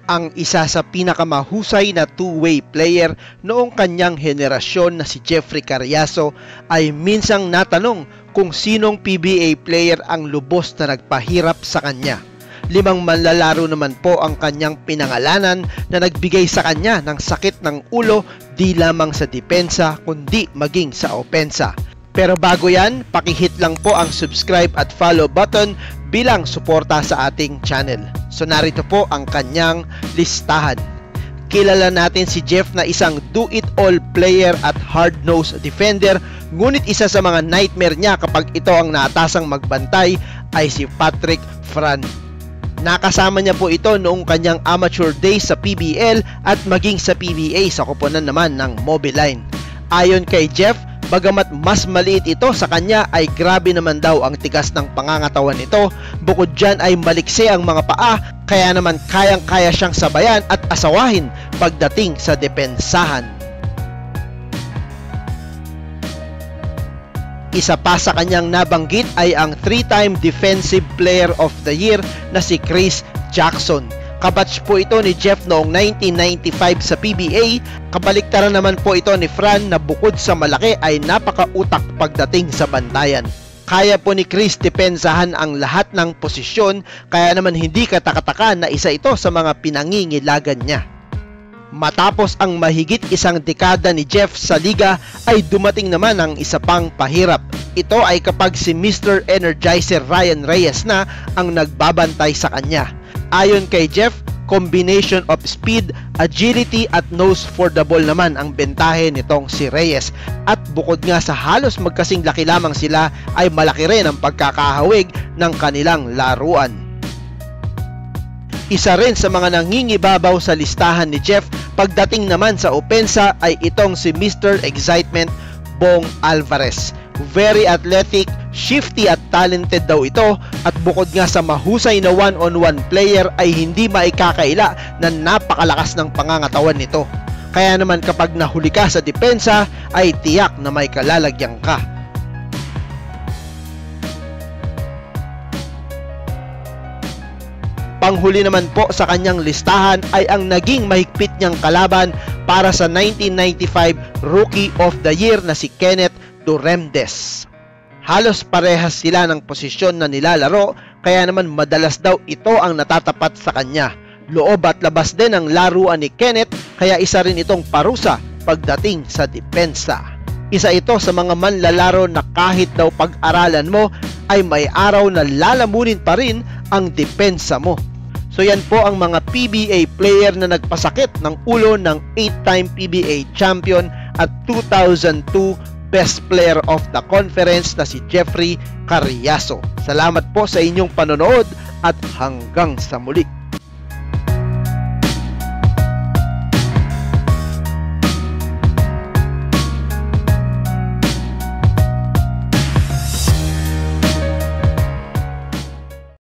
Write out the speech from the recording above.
ang isa sa pinakamahusay na two-way player noong kanyang henerasyon na si Jeffrey Carriazo ay minsang natanong kung sinong PBA player ang lubos na nagpahirap sa kanya. 5 manlalaro naman po ang kanyang pinangalanan na nagbigay sa kanya ng sakit ng ulo di lamang sa depensa kundi maging sa opensa. Pero bago yan, pakihit lang po ang subscribe at follow button bilang suporta sa ating channel. So narito po ang kanyang listahan. Kilala natin si Jeff na isang do-it-all player at hard-nosed defender, ngunit isa sa mga nightmare niya kapag ito ang naatasang magbantay ay si Patrick Fran. Nakasama niya po ito noong kanyang amateur days sa PBL at maging sa PBA sa koponan naman ng Mobiline. Ayon kay Jeff, bagamat mas maliit ito sa kanya ay grabe naman daw ang tigas ng pangangatawan nito. Bukod dyan ay maliksi ang mga paa, kaya naman kayang-kaya siyang sabayan at asawahin pagdating sa depensahan. Isa pa sa kanyang nabanggit ay ang 3-time Defensive Player of the Year na si Chris Jackson. Kabatch po ito ni Jeff noong 1995 sa PBA. Kabaliktaran naman po ito ni Fran na bukod sa malaki ay napakautak pagdating sa bantayan. Kaya po ni Chris depensahan ang lahat ng posisyon, kaya naman hindi katakataka na isa ito sa mga pinangingilagan niya. Matapos ang mahigit isang dekada ni Jeff sa liga ay dumating naman ang isa pang pahirap. Ito ay kapag si Mr. Energizer Ryan Reyes na ang nagbabantay sa kanya. Ayon kay Jeff, combination of speed, agility at nose for the ball naman ang bentahe nitong si Reyes. At bukod nga sa halos magkasing laki lamang sila ay malaki rin ang pagkakahawig ng kanilang laruan. Isa rin sa mga nangingibabaw sa listahan ni Jeff pagdating naman sa opensa ay itong si Mr. Excitement Bong Alvarez. Very athletic, shifty at talented daw ito, at bukod nga sa mahusay na one-on-one player ay hindi maikakaila na napakalakas ng pangangatawan nito. Kaya naman kapag nahuli ka sa depensa ay tiyak na may kalalagyan ka. Panghuli naman po sa kanyang listahan ay ang naging mahigpit niyang kalaban para sa 1995 Rookie of the Year na si Kenneth Duremdes. Halos parehas sila ng posisyon na nilalaro, kaya naman madalas daw ito ang natatapat sa kanya. Loob at labas din ang laruan ni Kenneth, kaya isa rin itong parusa pagdating sa depensa. Isa ito sa mga manlalaro na kahit daw pag-aralan mo ay may araw na lalamunin pa rin ang depensa mo. So yan po ang mga PBA player na nagpasakit ng ulo ng 8-time PBA champion at 2002 Best Player of the Conference na si Jeffrey Carriazo. Salamat po sa inyong panonood at hanggang sa muli.